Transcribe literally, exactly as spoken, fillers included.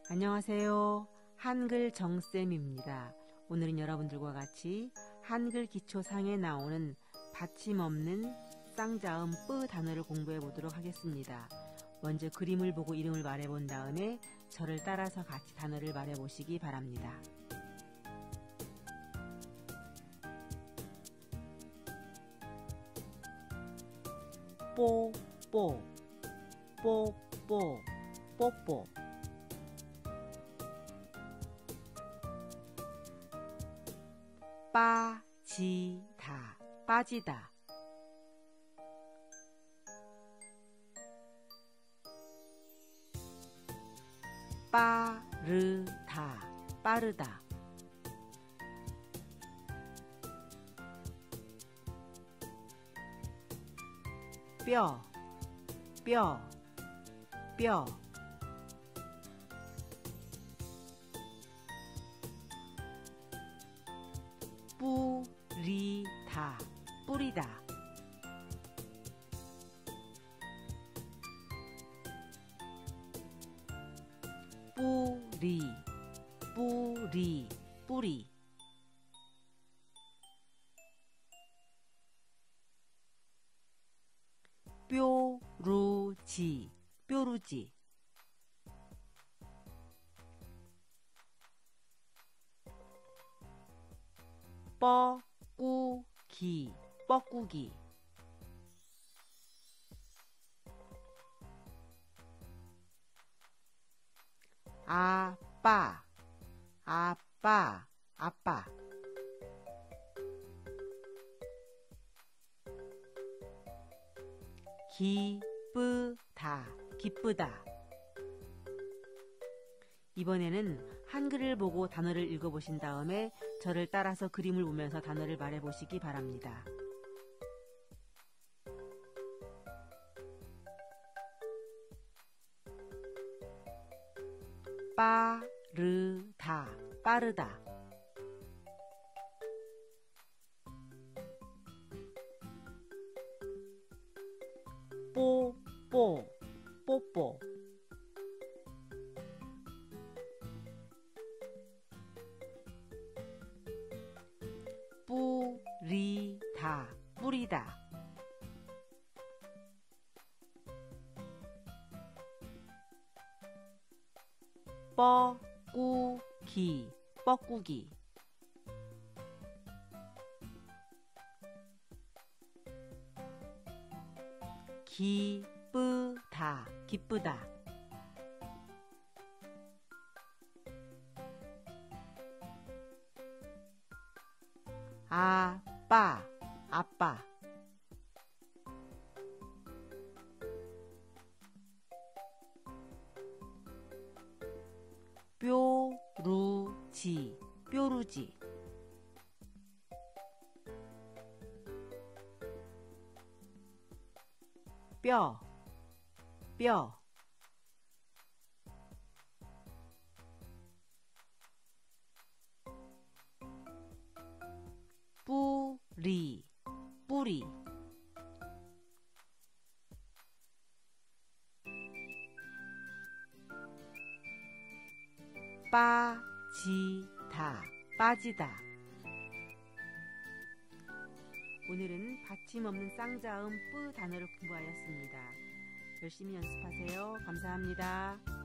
안녕하세요. 한글 정쌤입니다. 오늘은 여러분들과 같이 한글 기초상에 나오는 받침 없는 쌍자음 뿌 단어를 공부해 보도록 하겠습니다. 먼저 그림을 보고 이름을 말해 본 다음에 저를 따라서 같이 단어를 말해 보시기 바랍니다. 뽀뽀 뽀뽀 뽀뽀 빠지다 빠지다 빠르다 빠르다 뼈 뼈 뼈 뿌리다 뿌리다 뿌리 뿌리 뿌리 뾰루지 뾰루지 뻐꾸기 뻐꾸기 아빠 아빠 아빠 기쁘다 기쁘다 이번에는 한글을 보고 단어를 읽어보신 다음에 저를 따라서 그림을 보면서 단어를 말해보시기 바랍니다. 빠르다 빠르다 뽀뽀 뽀뽀 뿌리다 뿌리다 뻐꾸기 뻐꾸기 기쁘다 기쁘다 아빠 아빠 뾰루지 뾰루지 뼈 뼈 뿌리 뿌리 빠지다 빠지다 오늘은 받침 없는 쌍자음 뿌 단어를 공부하였습니다. 열심히 연습하세요. 감사합니다.